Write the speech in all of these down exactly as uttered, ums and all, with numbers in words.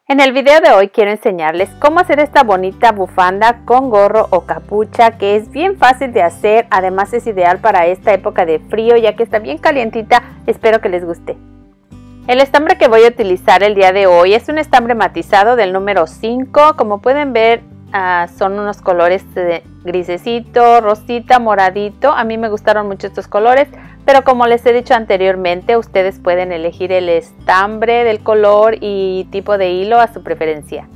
En el video de hoy quiero enseñarles cómo hacer esta bonita bufanda con gorro o capucha, que es bien fácil de hacer. Además es ideal para esta época de frío ya que está bien calientita. Espero que les guste. El estambre que voy a utilizar el día de hoy es un estambre matizado del número cinco. Como pueden ver, uh, son unos colores de grisecito, rosita, moradito. A mí me gustaron mucho estos colores, pero como les he dicho anteriormente, ustedes pueden elegir el estambre del color y tipo de hilo a su preferencia.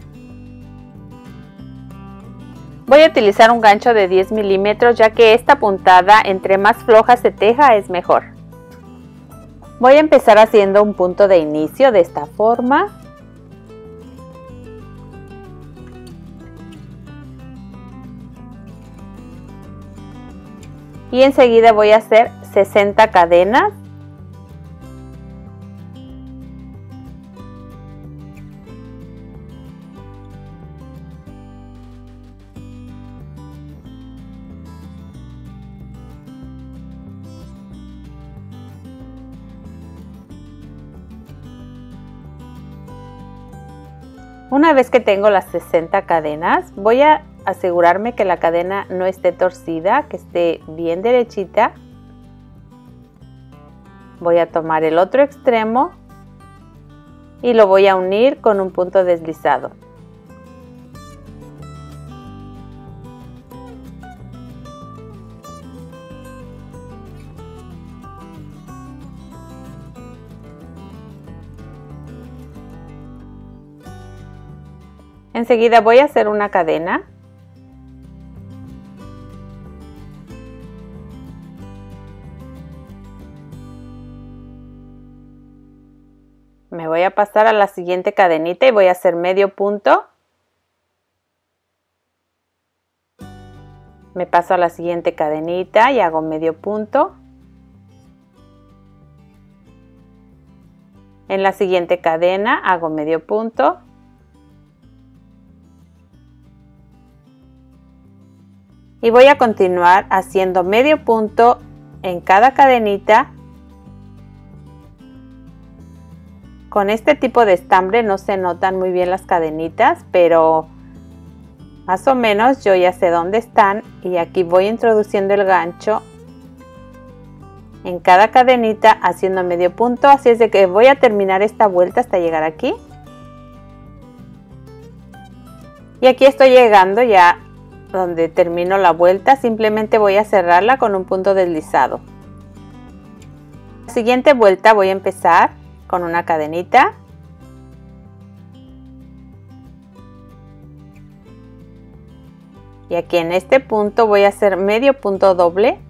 Voy a utilizar un gancho de diez milímetros, ya que esta puntada, entre más floja se teja, es mejor. Voy a empezar haciendo un punto de inicio de esta forma. Y enseguida voy a hacer sesenta cadenas. Una vez que tengo las sesenta cadenas, voy a asegurarme que la cadena no esté torcida, que esté bien derechita. Voy a tomar el otro extremo y lo voy a unir con un punto deslizado. Enseguida voy a hacer una cadena. Me voy a pasar a la siguiente cadenita y voy a hacer medio punto. Me paso a la siguiente cadenita y hago medio punto. En la siguiente cadena hago medio punto. Y voy a continuar haciendo medio punto en cada cadenita. Con este tipo de estambre no se notan muy bien las cadenitas, pero más o menos yo ya sé dónde están. Y aquí voy introduciendo el gancho en cada cadenita haciendo medio punto. Así es de que voy a terminar esta vuelta hasta llegar aquí. Y aquí estoy llegando ya donde termino la vuelta. Simplemente voy a cerrarla con un punto deslizado. La siguiente vuelta voy a empezar con una cadenita. Y aquí en este punto voy a hacer medio punto doble.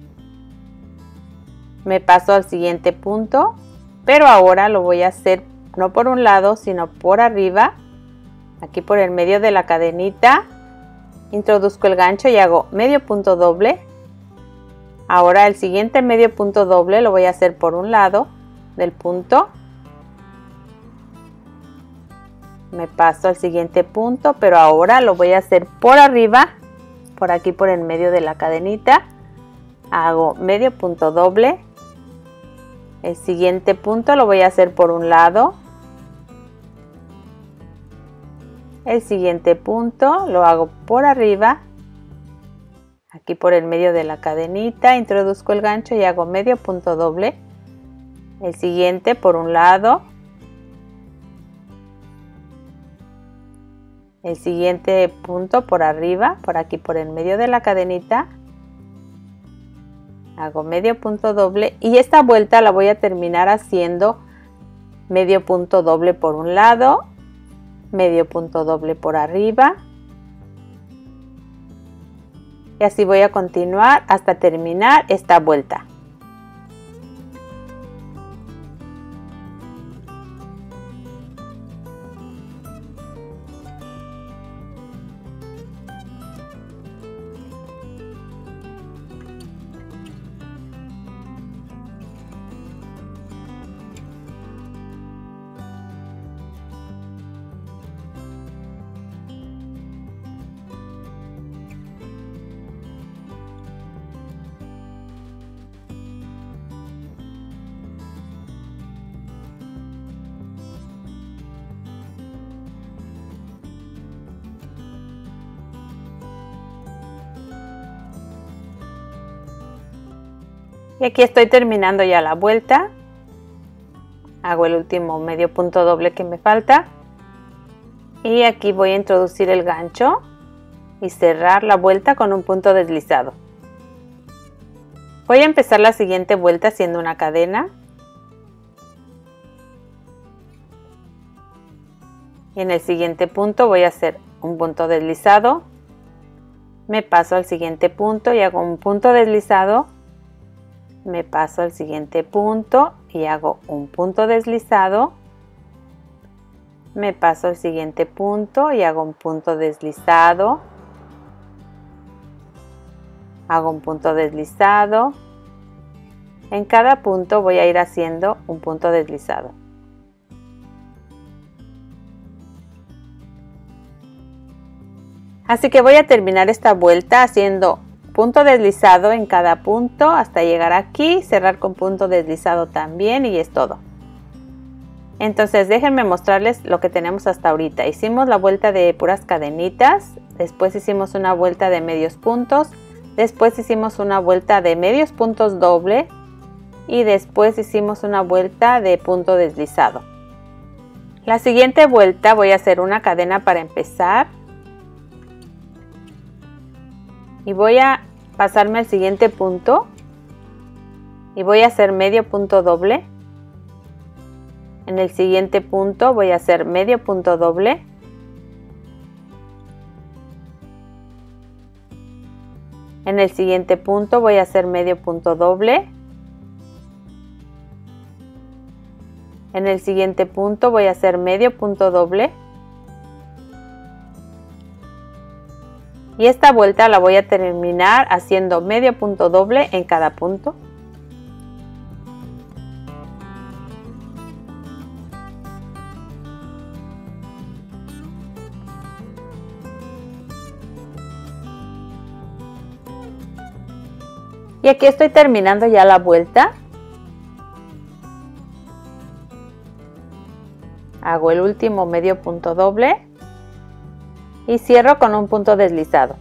Me paso al siguiente punto, pero ahora lo voy a hacer no por un lado, sino por arriba. Aquí por el medio de la cadenita. Introduzco el gancho y hago medio punto doble. Ahora el siguiente medio punto doble lo voy a hacer por un lado del punto. Me paso al siguiente punto, pero ahora lo voy a hacer por arriba, por aquí por el medio de la cadenita. Hago medio punto doble. El siguiente punto lo voy a hacer por un lado. El siguiente punto lo hago por arriba, aquí por el medio de la cadenita. Introduzco el gancho y hago medio punto doble. El siguiente por un lado. El siguiente punto por arriba, por aquí por el medio de la cadenita. Hago medio punto doble y esta vuelta la voy a terminar haciendo medio punto doble por un lado. Medio punto doble por arriba y así voy a continuar hasta terminar esta vuelta. Y aquí estoy terminando ya la vuelta. Hago el último medio punto doble que me falta. Y aquí voy a introducir el gancho y cerrar la vuelta con un punto deslizado. Voy a empezar la siguiente vuelta haciendo una cadena. Y en el siguiente punto voy a hacer un punto deslizado. Me paso al siguiente punto y hago un punto deslizado. Me paso al siguiente punto y hago un punto deslizado. Me paso al siguiente punto y hago un punto deslizado. Hago un punto deslizado. En cada punto voy a ir haciendo un punto deslizado. Así que voy a terminar esta vuelta haciendo punto deslizado en cada punto hasta llegar aquí, cerrar con punto deslizado también y es todo. Entonces déjenme mostrarles lo que tenemos hasta ahorita. Hicimos la vuelta de puras cadenitas, después hicimos una vuelta de medios puntos, después hicimos una vuelta de medios puntos doble y después hicimos una vuelta de punto deslizado. La siguiente vuelta voy a hacer una cadena para empezar y voy a pasarme al siguiente punto y voy a hacer medio punto doble. En el siguiente punto voy a hacer medio punto doble. En el siguiente punto voy a hacer medio punto doble. En el siguiente punto voy a hacer medio punto doble. Y esta vuelta la voy a terminar haciendo medio punto doble en cada punto. Y aquí estoy terminando ya la vuelta. Hago el último medio punto doble y cierro con un punto deslizado.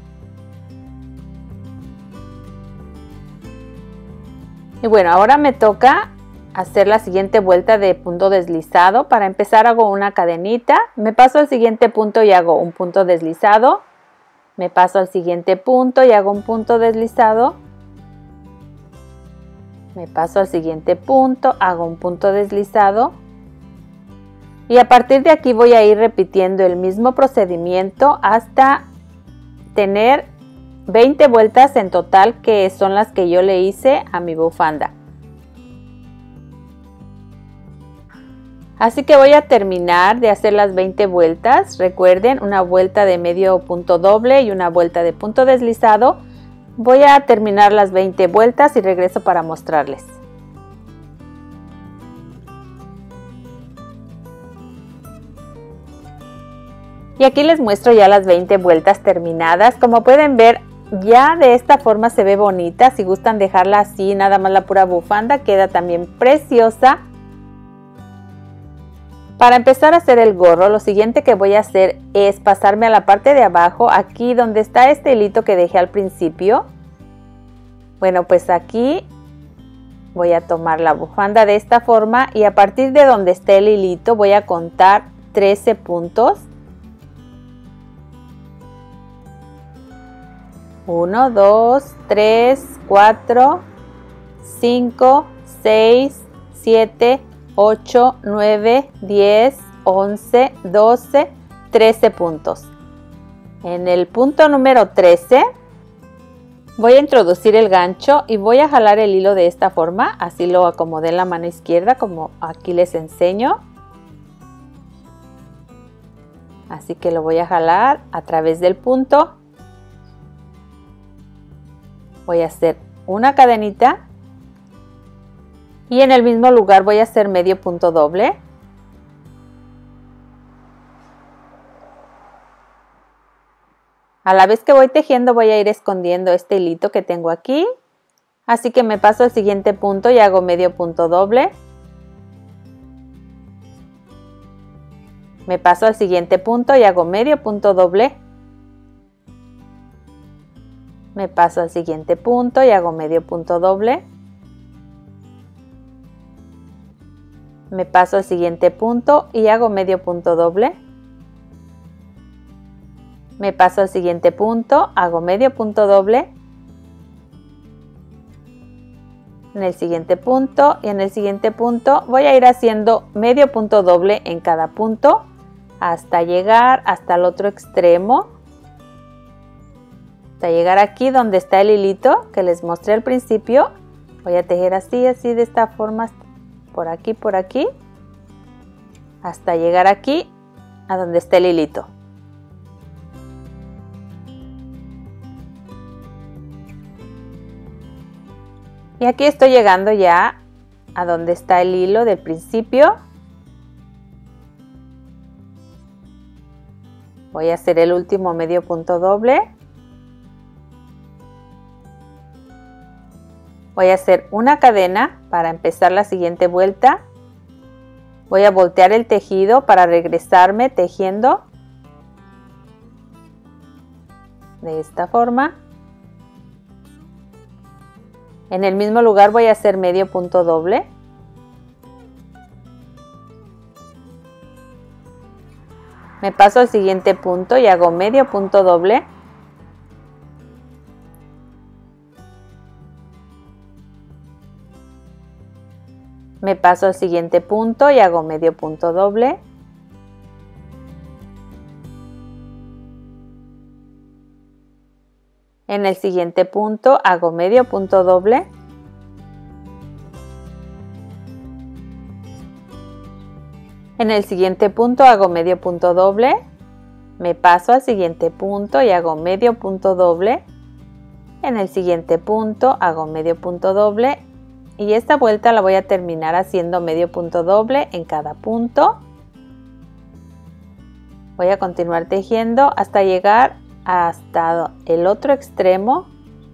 Y bueno, ahora me toca hacer la siguiente vuelta de punto deslizado. Para empezar hago una cadenita, me paso al siguiente punto y hago un punto deslizado. Me paso al siguiente punto y hago un punto deslizado. Me paso al siguiente punto, hago un punto deslizado. Y a partir de aquí voy a ir repitiendo el mismo procedimiento hasta tener veinte vueltas en total, que son las que yo le hice a mi bufanda. Así que voy a terminar de hacer las veinte vueltas. Recuerden, una vuelta de medio punto doble y una vuelta de punto deslizado. Voy a terminar las veinte vueltas y regreso para mostrarles. Y aquí les muestro ya las veinte vueltas terminadas. Como pueden ver, ya de esta forma se ve bonita. Si gustan dejarla así, nada más la pura bufanda, queda también preciosa. Para empezar a hacer el gorro, lo siguiente que voy a hacer es pasarme a la parte de abajo, aquí donde está este hilito que dejé al principio. Bueno, pues aquí voy a tomar la bufanda de esta forma y a partir de donde esté el hilito voy a contar trece puntos. uno, dos, tres, cuatro, cinco, seis, siete, ocho, nueve, diez, once, doce, trece puntos. En el punto número trece voy a introducir el gancho y voy a jalar el hilo de esta forma, así lo acomodé en la mano izquierda como aquí les enseño. Así que lo voy a jalar a través del punto. Voy a hacer una cadenita y en el mismo lugar voy a hacer medio punto doble. A la vez que voy tejiendo voy a ir escondiendo este hilito que tengo aquí. Así que me paso al siguiente punto y hago medio punto doble. Me paso al siguiente punto y hago medio punto doble. Me paso al siguiente punto y hago medio punto doble. me paso al siguiente punto y hago medio punto doble. Me paso al siguiente punto, hago medio punto doble. En el siguiente punto y en el siguiente punto voy a ir haciendo medio punto doble en cada punto hasta llegar hasta el otro extremo. Hasta llegar aquí donde está el hilito que les mostré al principio. Voy a tejer así, así de esta forma, por aquí, por aquí, hasta llegar aquí a donde está el hilito. Y aquí estoy llegando ya a donde está el hilo del principio. Voy a hacer el último medio punto doble. Voy a hacer una cadena para empezar la siguiente vuelta. Voy a voltear el tejido para regresarme tejiendo de esta forma. En el mismo lugar voy a hacer medio punto doble. Me paso al siguiente punto y hago medio punto doble. Me paso al siguiente punto y hago medio punto doble. En el siguiente punto hago medio punto doble. En el siguiente punto hago medio punto doble. Me paso al siguiente punto y hago medio punto doble. En el siguiente punto hago medio punto doble. Y esta vuelta la voy a terminar haciendo medio punto doble en cada punto. Voy a continuar tejiendo hasta llegar hasta el otro extremo,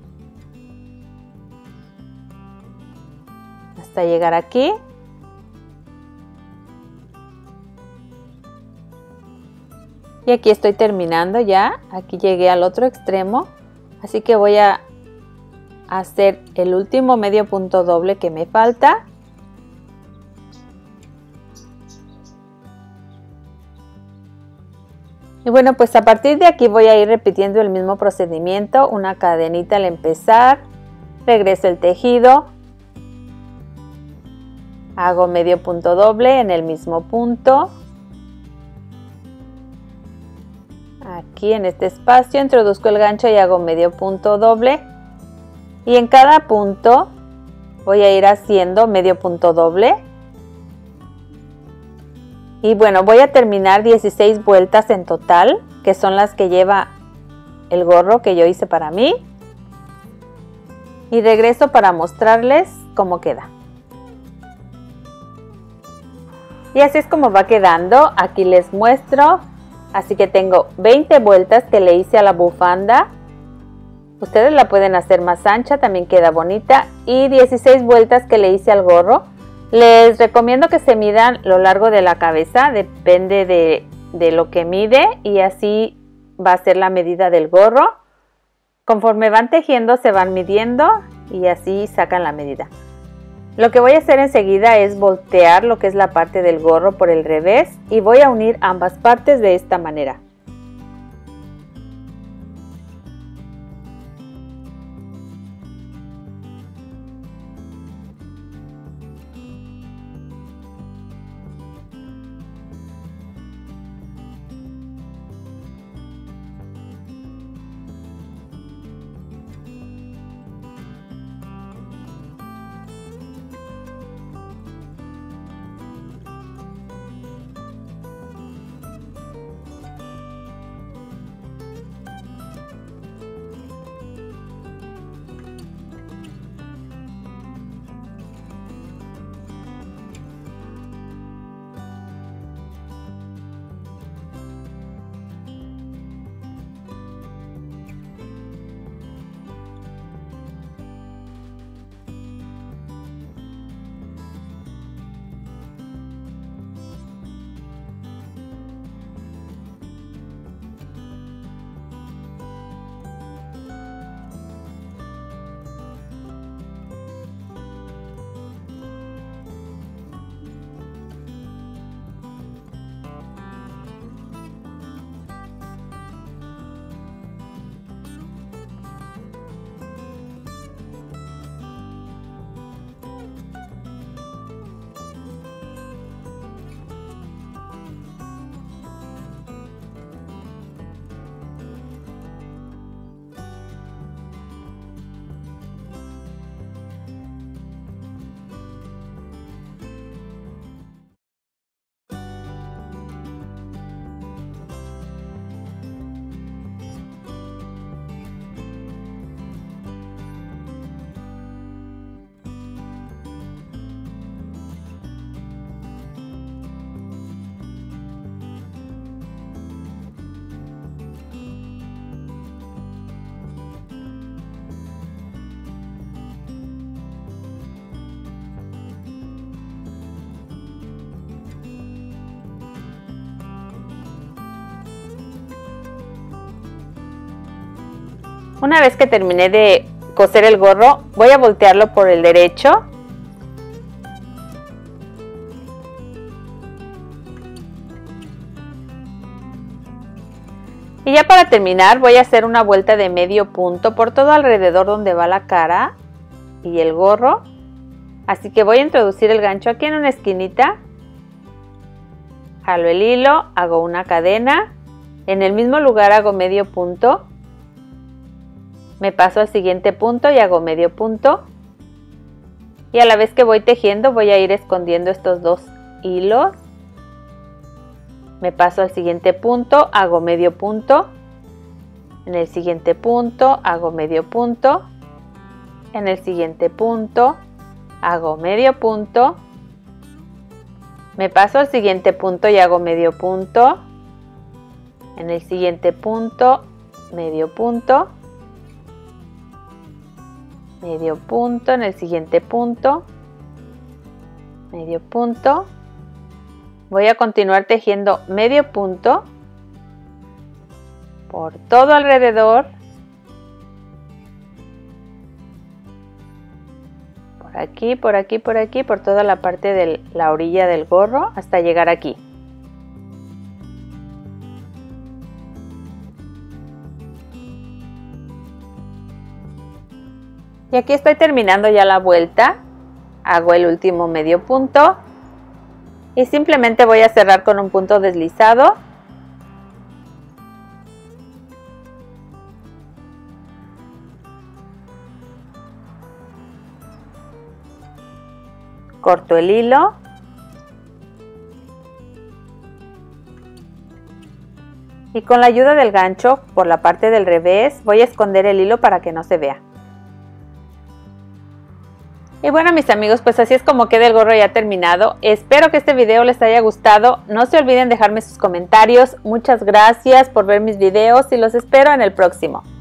hasta llegar aquí. Y aquí estoy terminando ya, aquí llegué al otro extremo, así que voy a hacer el último medio punto doble que me falta. Y bueno, pues a partir de aquí voy a ir repitiendo el mismo procedimiento, una cadenita al empezar, regreso el tejido, hago medio punto doble en el mismo punto, aquí en este espacio introduzco el gancho y hago medio punto doble y en cada punto voy a ir haciendo medio punto doble. Y bueno, voy a terminar dieciséis vueltas en total, que son las que lleva el gorro que yo hice para mí. Y regreso para mostrarles cómo queda. Y así es como va quedando. Aquí les muestro. Así que tengo veinte vueltas que le hice a la bufanda. Ustedes la pueden hacer más ancha, también queda bonita. Y dieciséis vueltas que le hice al gorro. Les recomiendo que se midan lo largo de la cabeza, depende de, de lo que mide y así va a ser la medida del gorro. Conforme van tejiendo se van midiendo y así sacan la medida. Lo que voy a hacer enseguida es voltear lo que es la parte del gorro por el revés y voy a unir ambas partes de esta manera. Una vez que terminé de coser el gorro, voy a voltearlo por el derecho. Y ya para terminar voy a hacer una vuelta de medio punto por todo alrededor donde va la cara y el gorro. Así que voy a introducir el gancho aquí en una esquinita. Jalo el hilo, hago una cadena. En el mismo lugar hago medio punto. Me paso al siguiente punto y hago medio punto. Y a la vez que voy tejiendo voy a ir escondiendo estos dos hilos. Me paso al siguiente punto, hago medio punto. En el siguiente punto hago medio punto. En el siguiente punto hago medio punto. Me paso al siguiente punto y hago medio punto. En el siguiente punto, medio punto. Medio punto en el siguiente punto. Medio punto. Voy a continuar tejiendo medio punto por todo alrededor, por aquí, por aquí, por aquí, por toda la parte de la orilla del gorro hasta llegar aquí. Y aquí estoy terminando ya la vuelta, hago el último medio punto. Y simplemente voy a cerrar con un punto deslizado. Corto el hilo. Y con la ayuda del gancho, por la parte del revés, voy a esconder el hilo para que no se vea. Y bueno, mis amigos, pues así es como queda el gorro ya terminado. Espero que este video les haya gustado. No se olviden dejarme sus comentarios. Muchas gracias por ver mis videos y los espero en el próximo.